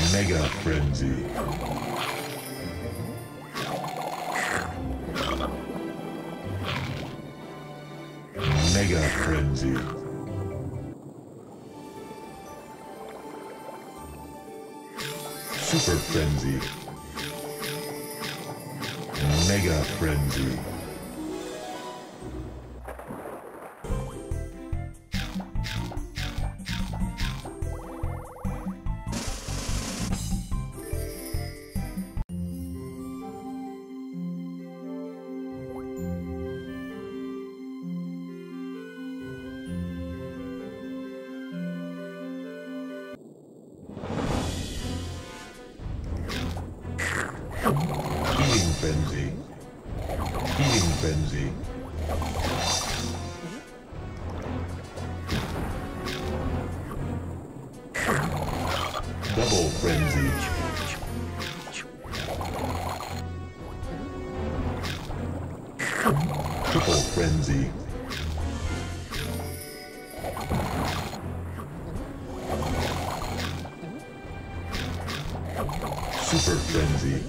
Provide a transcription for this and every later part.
Mega Frenzy. Mega Frenzy. Super Frenzy. Mega Frenzy. Healing Frenzy. Healing Frenzy. Double Frenzy. Triple Frenzy. Super Frenzy.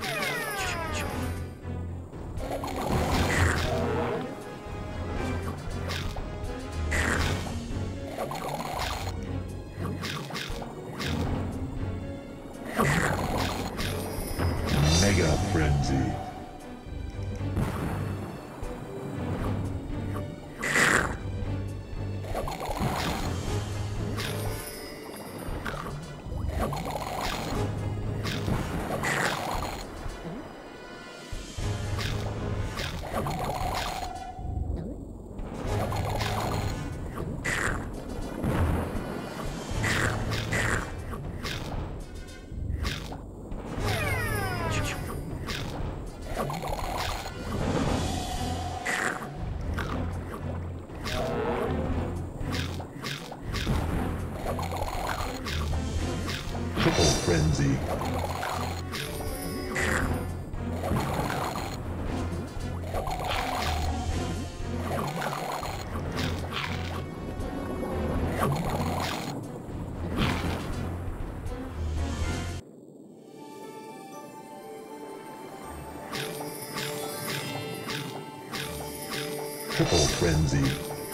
Mega Frenzy. Triple Frenzy. Triple Frenzy.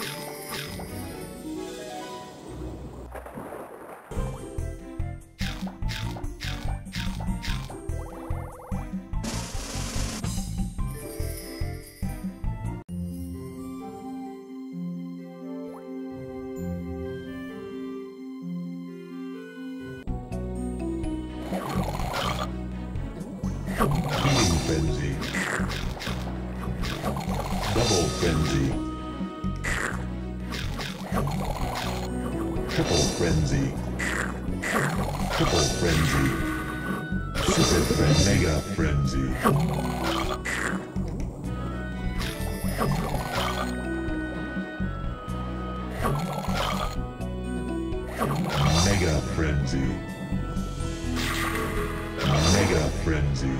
Healing Frenzy. Double Frenzy. Triple Frenzy. Triple Frenzy. Super Frenzy. Mega Frenzy. Mega Frenzy. Mega Frenzy.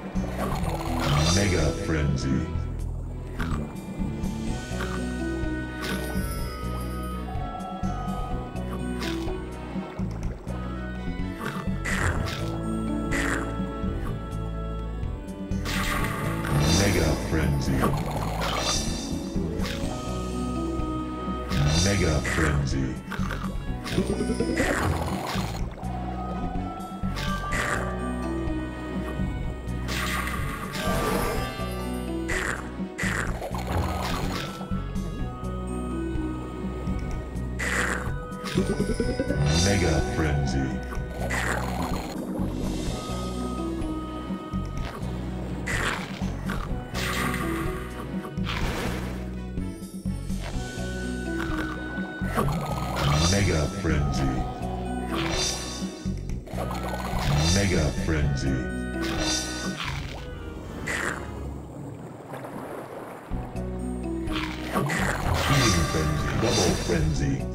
Mega Frenzy. Mega Frenzy. Mega Frenzy. Mega Frenzy. Mega Frenzy. Mega Frenzy. Healing Frenzy. Double Frenzy.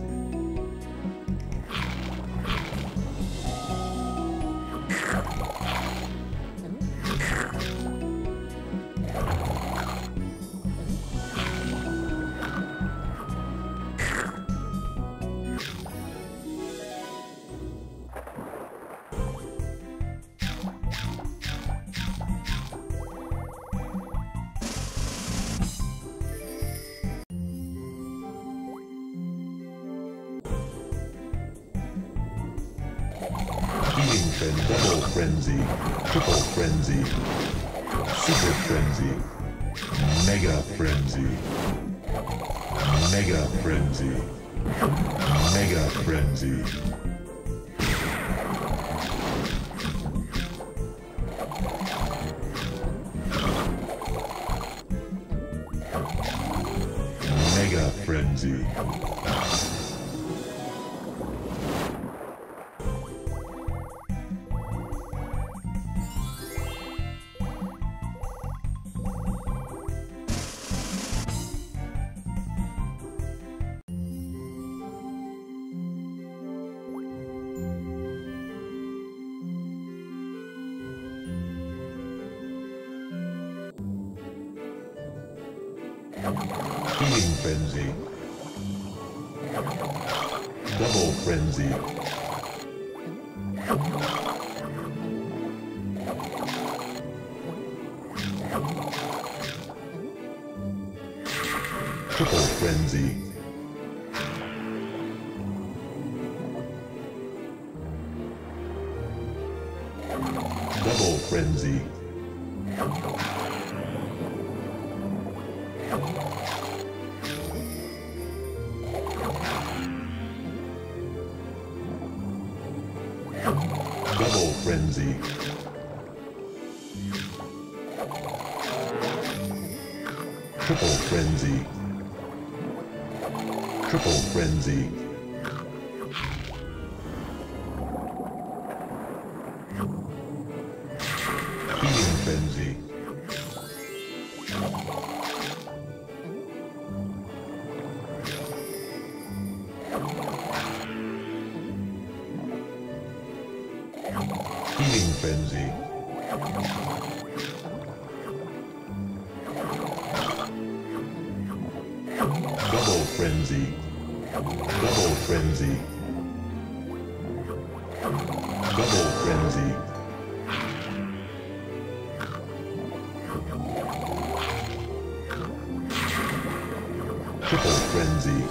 frenzy, double frenzy, triple frenzy, super frenzy, mega frenzy, mega frenzy, mega frenzy. Mega frenzy. Healing frenzy. Double frenzy. Triple frenzy. Double frenzy. Double frenzy. Triple frenzy. Triple frenzy. Healing frenzy. Healing frenzy. Double frenzy. Double frenzy. Double frenzy. Triple frenzy.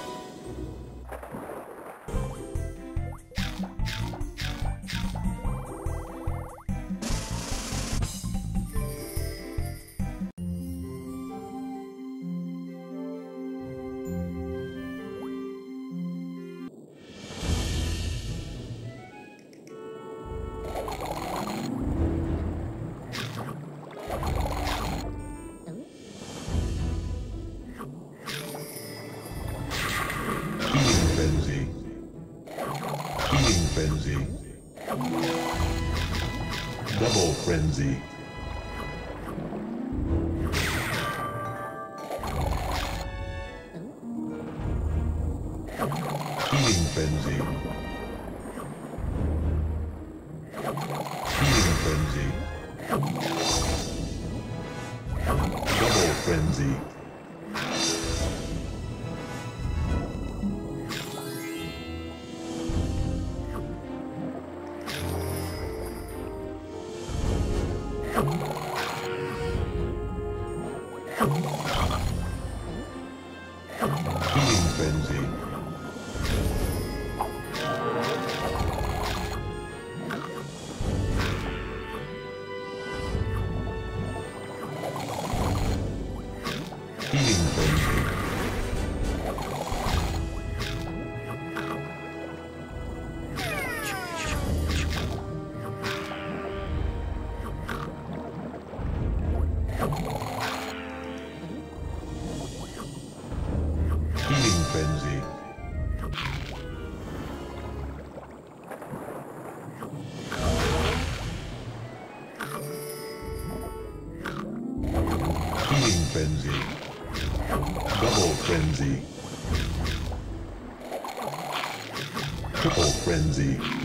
Healing frenzy. Double frenzy. Healing frenzy. Healing frenzy. Double frenzy. Healing frenzy. Healing frenzy. Healing frenzy. Healing frenzy. Double frenzy. Triple frenzy.